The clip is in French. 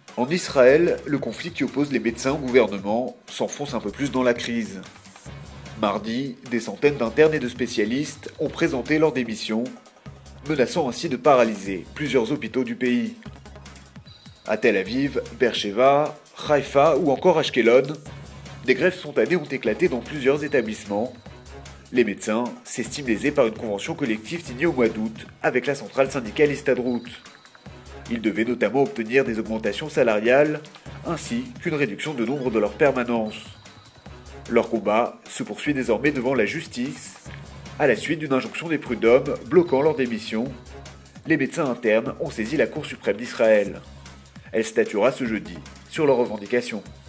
En Israël, le conflit qui oppose les médecins au gouvernement s'enfonce un peu plus dans la crise. Mardi, des centaines d'internes et de spécialistes ont présenté leur démission, menaçant ainsi de paralyser plusieurs hôpitaux du pays. À Tel Aviv, Beersheva, Haïfa ou encore Ashkelon, des grèves spontanées ont éclaté dans plusieurs établissements. Les médecins s'estiment lésés par une convention collective signée au mois d'août avec la centrale syndicale Histadrout. Ils devaient notamment obtenir des augmentations salariales ainsi qu'une réduction de nombre de leurs permanences. Leur combat se poursuit désormais devant la justice, à la suite d'une injonction des prud'hommes bloquant leur démission. Les médecins internes ont saisi la Cour suprême d'Israël. Elle statuera ce jeudi sur leurs revendications.